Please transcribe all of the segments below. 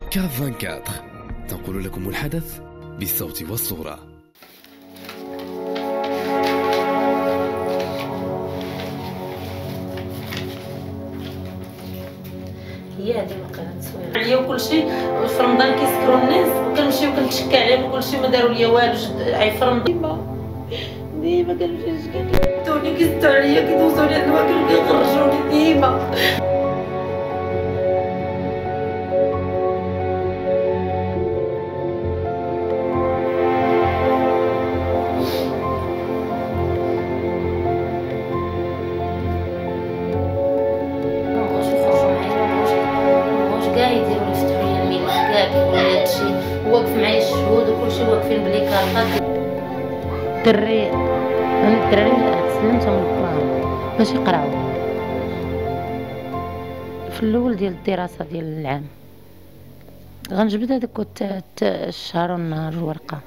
كاف 24 تنقل لكم الحدث بالصوت والصورة. هي هذه المقالة تصوير عليا وكل شيء. في رمضان كيسكروا الناس وكنمشي وكنتشكى عليهم وكل شيء، ما داروا ليا والو. عي في رمضان ديما كنمشي نشكي، توني كيستو عليا كيدوزوا لي الواكل وكيخرجوني ديما. يديروا لي يفتحوا لي الملف كاع، كيقولوا لي هادشي واقف معايا الشهود وكلشي واقفين بلي كارطات. الدري انا الدراري سلمتهم لباهم باش يقراو في الاول ديال الدراسه ديال العام. غنجبد هذاك الشهر والنهار الورقه.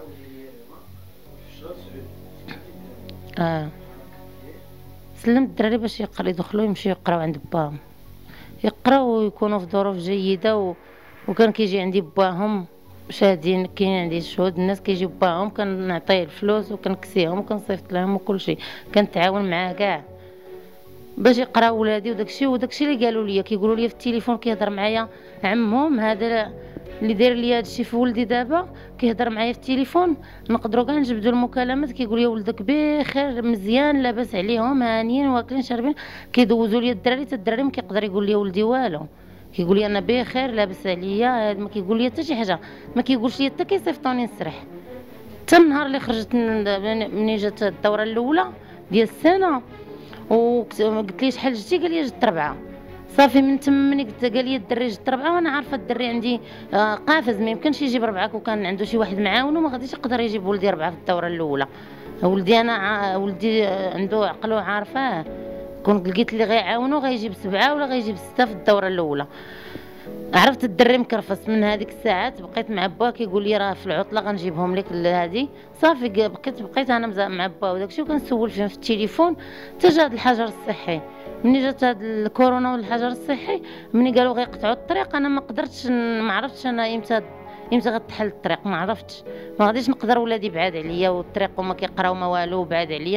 سلمت الدراري باش يدخلوا يمشيو يقراو عند باهم، يقراو ويكونوا في ظروف جيده. وكان كيجي عندي باهم شاهدين، كاين عندي شهود الناس كيجيو باهم، كنعطيه الفلوس وكنكسيهم وكنصيفط لهم وكل شيء، كنتعاون معاه كاع باش يقراو ولادي. وداكشي اللي قالوا لي، كيقولوا لي في التليفون كيهضر معايا عمهم هذا اللي داير لي هادشي في ولدي دابا، كيهضر معايا في التليفون. نقدروا كاع نجبدوا المكالمات، كيقول لي ولدك بخير مزيان لاباس عليهم هانيين واكلين شاربين. كيدوزوا لي الدراري حتى الدراري ما كيقدر يقول لي ولدي والو، كيقول لي انا بخير لاباس عليا، ما كيقول لي حتى شي حاجه، ما كيقولش لي حتى كيصيفطوني نسرح. حتى النهار اللي خرجت مني جات الدوره الاولى ديال السنه وقلت لي شحال جيتي، قال لي جبت 4. صافي من تما ملي قال لي الدري جبت 4 وانا عارفه الدري عندي قافز، ما يمكنش يجيب 4 كون كان عنده شي واحد معاونو، ما غاديش يقدر يجيب ولدي 4 في الدوره الاولى. ولدي انا ولدي عنده عقل وعارفاه، كون لقيت اللي غيعاونو غيجيب 7 ولا غيجيب 6 في الدوره الاولى. عرفت الدري مكرفص. من هذيك الساعات بقيت مع با كيقول لي راه في العطله غنجيبهم لك لهادي. صافي بقيت انا مع با وداكشي وكنسول فيهم في التليفون حتى جا هاد الحجر الصحي. مني جات هاد الكورونا والحجر الصحي، مني قالوا غيقطعوا الطريق، انا ما قدرتش، ما عرفتش انا امتى غتحل الطريق، ما عرفتش. ما غاديش نقدر، ولادي بعاد عليا والطريق وما كيقراو ما والو، بعاد عليا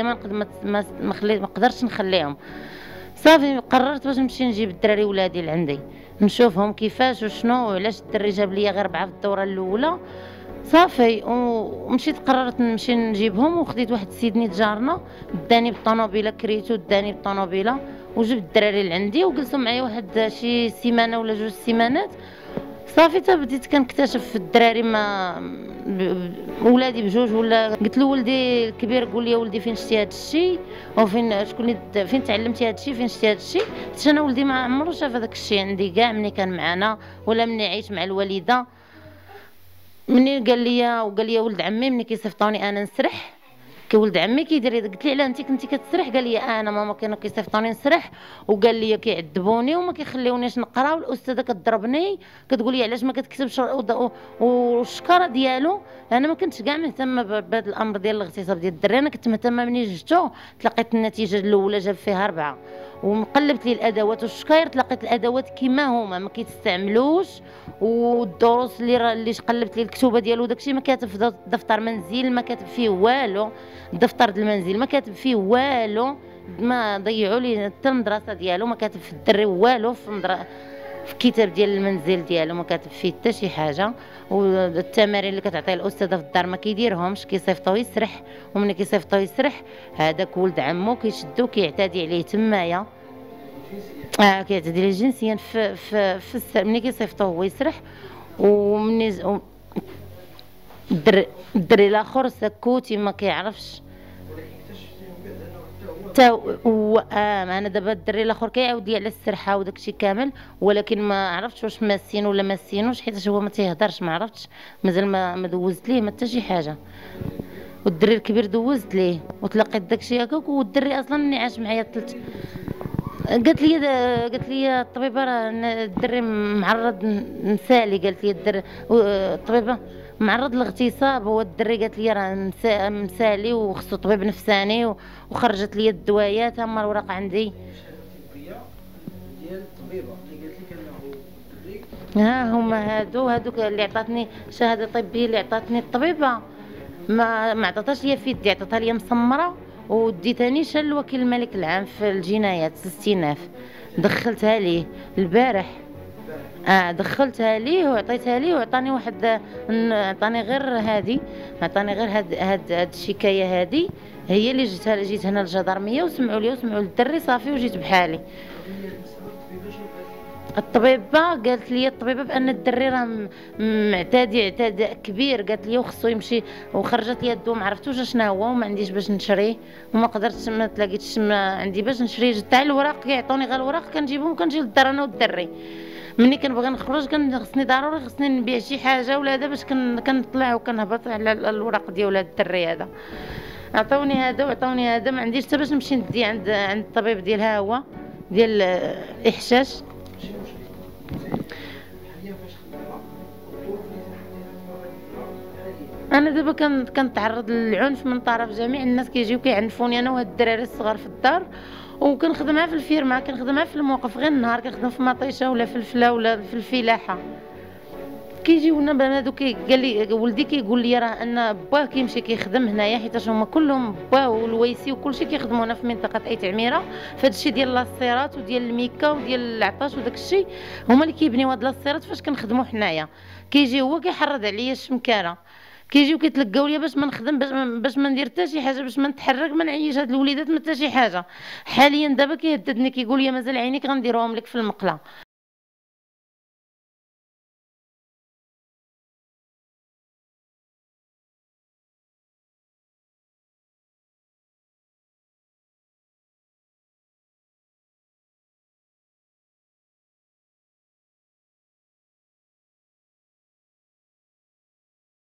ما قدرتش نخليهم. صافي قررت باش نمشي نجيب الدراري ولادي لعندي نشوفهم كيفاش وشنو وعلاش الدري جاب ليا غير 4 في الدوره الاولى. صافي ومشيت قررت نمشي نجيبهم، وخديت واحد السيد نيت جارنا داني بالطوموبيله، كريتو داني بالطوموبيله وجبت الدراري لعندي وجلسوا معايا واحد شي سيمانه ولا 2 سيمانات. صافي تا بديت كنكتشف في الدراري ما ولادي بجوج ولا. قلت له ولدي الكبير قول لي ولدي فين شتي هذا الشيء وفين شكون فين تعلمتي هذا الشيء، فين شتي هذا الشيء. حيت انا ولدي ما عمرو شاف هذاك الشيء عندي كاع ملي كان معنا ولا ملي عيش مع الوالده. مني قال لي ولد عمي ملي كيصيفطوني انا نسرح، ولد عمي كيدير. قلت لي علاه انت كنتي كتسرح؟ قال لي انا ماما كانوا كيصيفطوني نسرح، وقال لي كيعذبوني وما كيخليونيش نقرا، والاستاذه كضربني كتقول لي علاش ما كتكتبش. والشكاره ديالو انا ما كنتش كاع مهتمه بهذا الامر ديال الاغتصاب ديال الدري. انا كنت مهتمه مني جبتو تلقيت النتيجه الاولى جاب فيها 4 ومقلبت لي الادوات والشكاير تلقيت الادوات كيما هما ما كيتستعملوش. والدروس اللي قلبت لي الكتوبه ديالو داكشي ما كاتب في دفتر منزل، ما كاتب فيه والو. الدفتر د المنزل ما كاتب فيه والو، ما ضيعوا لي حتى المدرسه ديالو، ما كاتب في الدري والو. في الكتاب ديال المنزل ديالو ما كاتب فيه حتى شي حاجه. والتمارين اللي كتعطيه الاستاذه في الدار ما كيديرهمش، كيصيفطوه يسرح. وملي كيصيفطوه يسرح هذاك ولد عمو كيشدو كيعتدي عليه تمايا. كيعتدي عليه جنسيا في ملي كيصيفطوه هو يسرح. ومني الدري الاخر سكوتي ما كيعرفش انا دابا الدري الاخر كيعاود لي على السرحه وداكشي كامل، ولكن ما عرفتش واش ماسين ولا ماسينوش حيت هو ما تيهضرش، ما عرفتش مازال ما دوزت ليه ما حتى شي حاجه. والدري الكبير دوزت ليه وتلقيت داكشي هكاك. والدري اصلا ملي عاش معايا قالت لي الطبيبه راه الدري معرض نسالي. قالت لي الطبيبه معرض للاغتصاب هو الدري. قالت لي راه مسالي وخصو طبيب نفساني وخرجت لي الدوايات. اما الوراق عندي ديال الطبيبه اللي قالت لك انه الدري ها هما هادوك اللي عطاتني شهاده طبيه، اللي عطاتني الطبيبه ما عطاتهاش ليا في يدي، عطاتها ليا مسمره وديتانيش للوكيل الملك العام في الجنايات الاستئناف. دخلتها ليه البارح. دخلتها ليه وعطيتها ليه وعطاني واحد، عطاني غير هادي، عطاني غير هاد الشكايه هادي، هي اللي جيت هنا للجدرميه وسمعوا لي وسمعوا للدري صافي وجيت بحالي. الطبيبه قالت لي بان الدري راه معتدي اعتداء كبير، قالت لي وخصو يمشي، وخرجت لي الدواء ما عرفتوش شنو هو وما عنديش باش نشريه وما قدرتش، ما تلاقيتش، ما عندي باش نشريه. تاع الوراق كيعطوني غير الوراق كنجيبهم وكنجي للدار انا والدري. ملي كنبغي نخرج خصني ضروري خصني نبيع شي حاجه ولا هذا باش كنطلع وكنهبط على الوراق ديال هذا الدري هذا. عطوني هذا وعطوني هذا، ما عنديش حتى باش نمشي ندي عند الطبيب ديالها هو ديال الاحشاش. انا دابا كنتعرض للعنف من طرف جميع الناس، كيجيو كيعنفوني انا وهاد الدراري الصغار في الدار، وكنخدمها في الفيرما، كنخدمها في الموقف غير النهار، كنخدم في مطيشه ولا في الفلا ولا في الفلاحه. كيجيونا بنادو قال لي ولدي كيقول لي راه ان باه كيمشي كيخدم هنايا، حيت هما كلهم باه والويسي وكلشي كيخدموا هنا في منطقه اي تعميره، فهاد الشيء ديال لاصيرات وديال الميكا وديال العطاش وداك الشيء هما اللي كيبنيو هاد لاصيرات فاش كنخدموا حنايا. كيجي هو كيحرض عليا الشمكاره، كيجيو كيتلقاو ليا باش ما نخدم، باش ما ندير حتى شي حاجه، باش ما نتحرك، ما نعيش هاد الوليدات ما حتى شي حاجه. حاليا دابا كيهددني كيقول لي مازال عينيك غنديروهم لك في المقله،